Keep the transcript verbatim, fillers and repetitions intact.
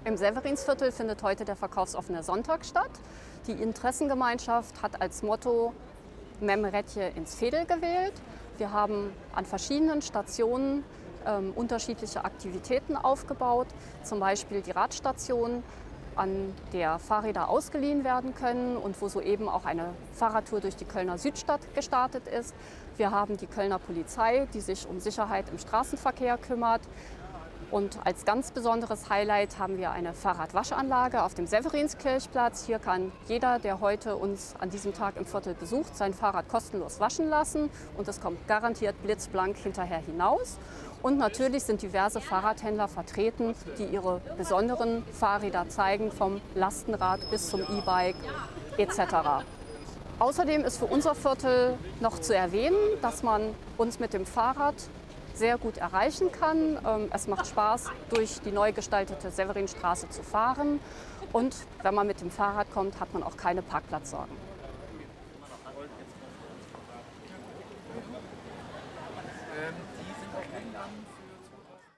Im Severinsviertel findet heute der verkaufsoffene Sonntag statt. Die Interessengemeinschaft hat als Motto Memretje ins Veedel gewählt. Wir haben an verschiedenen Stationen ähm, unterschiedliche Aktivitäten aufgebaut, zum Beispiel die Radstation, an der Fahrräder ausgeliehen werden können und wo soeben auch eine Fahrradtour durch die Kölner Südstadt gestartet ist. Wir haben die Kölner Polizei, die sich um Sicherheit im Straßenverkehr kümmert. Und als ganz besonderes Highlight haben wir eine Fahrradwaschanlage auf dem Severinskirchplatz. Hier kann jeder, der heute uns an diesem Tag im Viertel besucht, sein Fahrrad kostenlos waschen lassen. Und es kommt garantiert blitzblank hinterher hinaus. Und natürlich sind diverse Fahrradhändler vertreten, die ihre besonderen Fahrräder zeigen, vom Lastenrad bis zum E-Bike et cetera. Außerdem ist für unser Viertel noch zu erwähnen, dass man uns mit dem Fahrrad sehr gut erreichen kann. Es macht Spaß, durch die neu gestaltete Severinstraße zu fahren. Und wenn man mit dem Fahrrad kommt, hat man auch keine Parkplatzsorgen. Ähm, die sind auch